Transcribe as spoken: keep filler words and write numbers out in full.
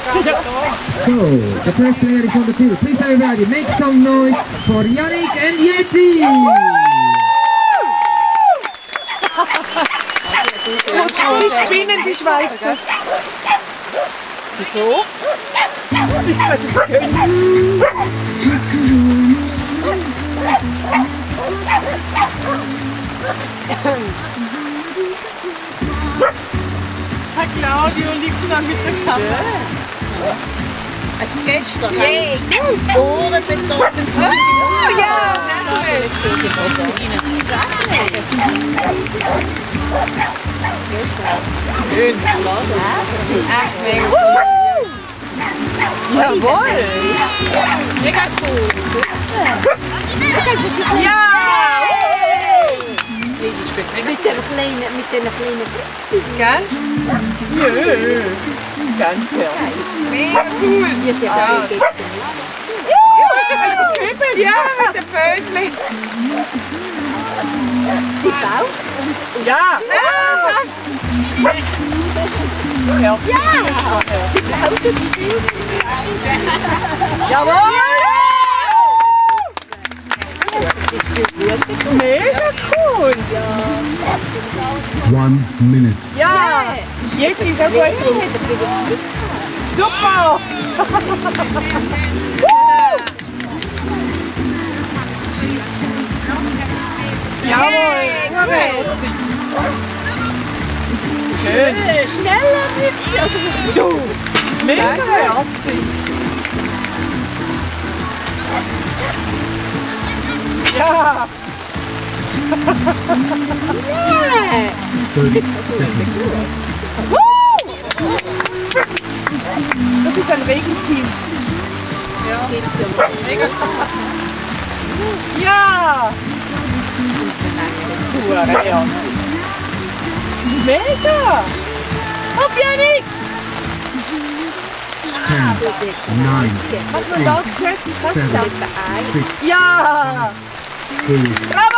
So, the first player is on the field. Please everybody make some noise for Yannick and Yeti! Die spinnen, die Schweizer. Wieso? Die können es gönnen. Herr Claudio liegt da mit der Kamera. Hast du gestern? Yeah. Ohren betäubt. Oh ja, sehr Schön. Echt mega. Jawohl! Mega cool. Ja! Mit den kleinen, mit den kleinen Brüsten. Gell? Jö! Ganz herrlich. Mega cool! Hier sind ja die Ja, mit den Pfötchen. Sie baut. Ja! Ah, fast! Ja! Sie baut die Bilder. Jawohl! Mega cool! One minute. Ja! Jetzt ist er gut. Super! Jawohl! Schön! Schneller mit. Du! Mega herzig! Ja! thirty seconds. Das ist ein Regenteam. Ja. Mega krass. Ja! Super, ja. Mega! Hopp, Yannick! ten, nine, Mach mal laut, seven, six, ja! five, Bravo!